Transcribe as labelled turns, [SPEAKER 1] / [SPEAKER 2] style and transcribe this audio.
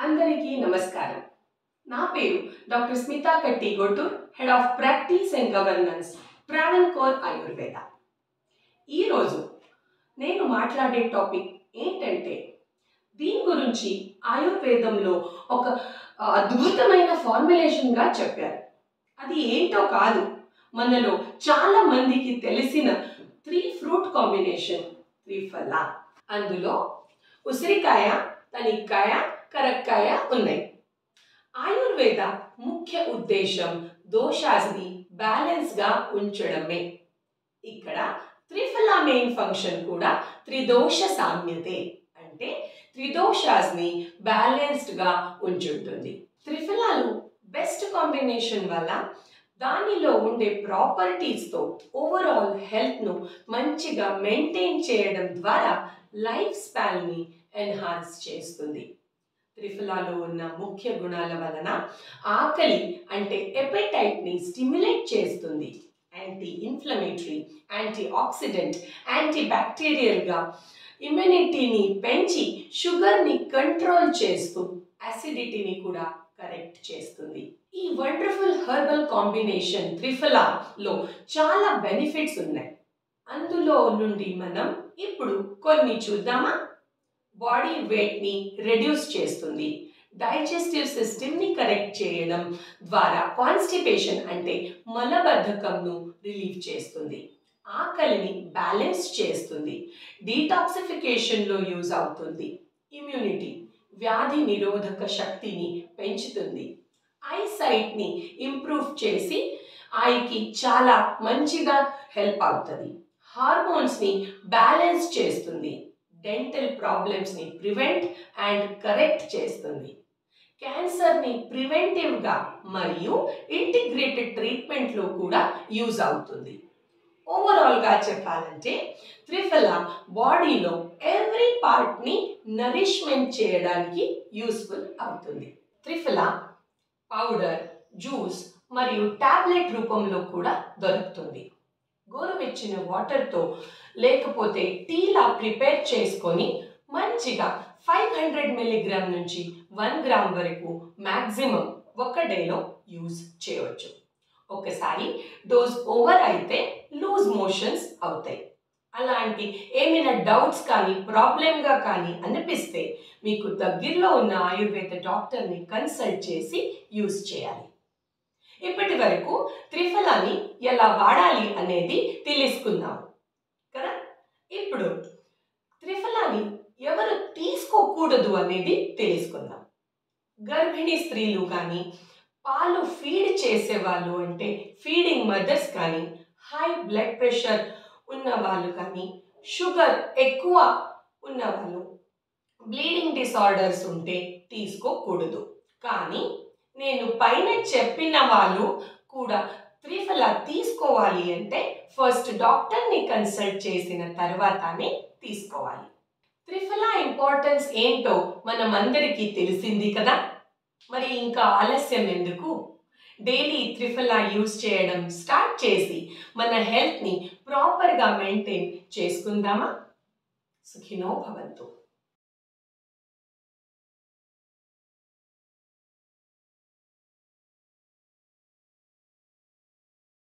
[SPEAKER 1] అందరికీ నమస్కారం. నా పేరు doctor Smitha Kattigottur, head of practice and governance, Travancore Ayurveda. ఈరోజు నేను మాట్లాడే టాపిక్ ఏంటంటే, దీని గురించి ఆయుర్వేదంలో ఒక అద్భుతమైన ఫార్ములేషన్గా చెప్పారు. అది ఏంటో కాదు, మనలో చాలా మందికి తెలిసిన 3 ఫ్రూట్ కాంబినేషన్ త్రిఫల. అందులో ఉసిరికాయ, తనిక్కాయ, కరక్కాయ ఉన్నాయి. ఆయుర్వేద ముఖ్య ఉద్దేశం దోషాన్ని బ్యాలెన్స్గా ఉంచడమే. ఇక్కడ త్రిఫల మెయిన్ ఫంక్షన్ కూడా త్రిదోష సామ్యతే, అంటే త్రిదోషాన్ని బ్యాలెన్స్డ్గా ఉంచుంటుంది. త్రిఫలాలు బెస్ట్ కాంబినేషన్ వల్ల దానిలో ఉండే ప్రాపర్టీస్తో ఓవరాల్ హెల్త్ను మంచిగా మెయింటైన్ చేయడం ద్వారా లైఫ్ స్పాన్ని ఎన్హాన్స్ చేస్తుంది. త్రిఫలాలో ఉన్న ముఖ్య గుణాల వలన ఆకలి అంటే ఎపెటైట్ని స్టిమ్యులేట్ చేస్తుంది. Anti inflammatory, anti oxidant, anti బ్యాక్టీరియల్గా ఇమ్యూనిటీని పెంచి షుగర్ని కంట్రోల్ చేస్తూ అసిడిటీని కూడా కరెక్ట్ చేస్తుంది. ఈ వండర్ఫుల్ హెర్బల్ కాంబినేషన్ త్రిఫలాలో చాలా బెనిఫిట్స్ ఉన్నాయి. అందులో నుండి మనం ఇప్పుడు కొన్ని చూద్దామా? బాడీ వెయిట్ని రెడ్యూస్ చేస్తుంది. డైజెస్టివ్ సిస్టమ్ని కరెక్ట్ చేయడం ద్వారా కాన్స్టిపేషన్ అంటే మలబద్ధకంను రిలీవ్ చేస్తుంది. ఆకలిని బ్యాలెన్స్ చేస్తుంది. డీటాక్సిఫికేషన్లో యూజ్ అవుతుంది. ఇమ్యూనిటీ, వ్యాధి నిరోధక శక్తిని పెంచుతుంది. ఐసైట్ని ఇంప్రూవ్ చేసి ఐకి చాలా మంచిగా హెల్ప్ అవుతుంది. హార్మోన్స్ని బ్యాలెన్స్ చేస్తుంది. డెంటల్ ప్రాబ్లమ్స్ని ప్రివెంట్ అండ్ కరెక్ట్ చేస్తుంది. క్యాన్సర్ని ప్రివెంటివ్గా మరియు ఇంటిగ్రేటెడ్ ట్రీట్మెంట్లో కూడా యూజ్ అవుతుంది. ఓవరాల్గా చెప్పాలంటే త్రిఫల బాడీలో ఎవ్రీ పార్ట్ని నరిష్మెంట్ చేయడానికి యూస్ఫుల్ అవుతుంది. త్రిఫల పౌడర్, జ్యూస్ మరియు టాబ్లెట్ రూపంలో కూడా దొరుకుతుంది. గోరువెచ్చిన వాటర్తో లేకపోతే టీలా ప్రిపేర్ చేసుకొని మంచిగా 500 మిల్లీగ్రామ్ నుంచి 1 గ్రామ్ వరకు మ్యాక్సిమం ఒక డేలో యూజ్ చేయవచ్చు. ఒకసారి డోస్ ఓవర్ అయితే లూజ్ మోషన్స్ అవుతాయి. అలాంటి ఏమైనా డౌట్స్ కానీ ప్రాబ్లమ్గా కానీ అనిపిస్తే మీకు దగ్గరలో ఉన్న ఆయుర్వేద డాక్టర్ని కన్సల్ట్ చేసి యూజ్ చేయాలి. ఇప్పటి వరకు త్రిఫలాని ఎలా వాడాలి అనేది తెలుసుకుందాం కదా. ఇప్పుడు త్రిఫలాని ఎవరు తీసుకోకూడదు అనేది తెలుసుకుందాం. గర్భిణీ స్త్రీలు కానీ, పాలు ఫీడ్ చేసేవాళ్ళు అంటే ఫీడింగ్ మదర్స్ కానీ, హై బ్లడ్ ప్రెషర్ ఉన్నవాళ్ళు కానీ, షుగర్ ఎక్కువ ఉన్నవాళ్ళు, బ్లీడింగ్ డిసార్డర్స్ ఉంటే తీసుకోకూడదు. కానీ నేను పైన చెప్పిన వాళ్ళు కూడా త్రిఫల తీసుకోవాలి అంటే ఫస్ట్ డాక్టర్ని కన్సల్ట్ చేసిన తర్వాతనే తీసుకోవాలి. త్రిఫల ఇంపార్టెన్స్ ఏంటో మనమందరికీ తెలిసింది కదా. మరి ఇంకా ఆలస్యం ఎందుకు? డైలీ త్రిఫల యూజ్ చేయడం స్టార్ట్ చేసి మన హెల్త్ని ప్రాపర్గా మెయింటైన్ చేసుకుందామా? సుఖినో భవంతు.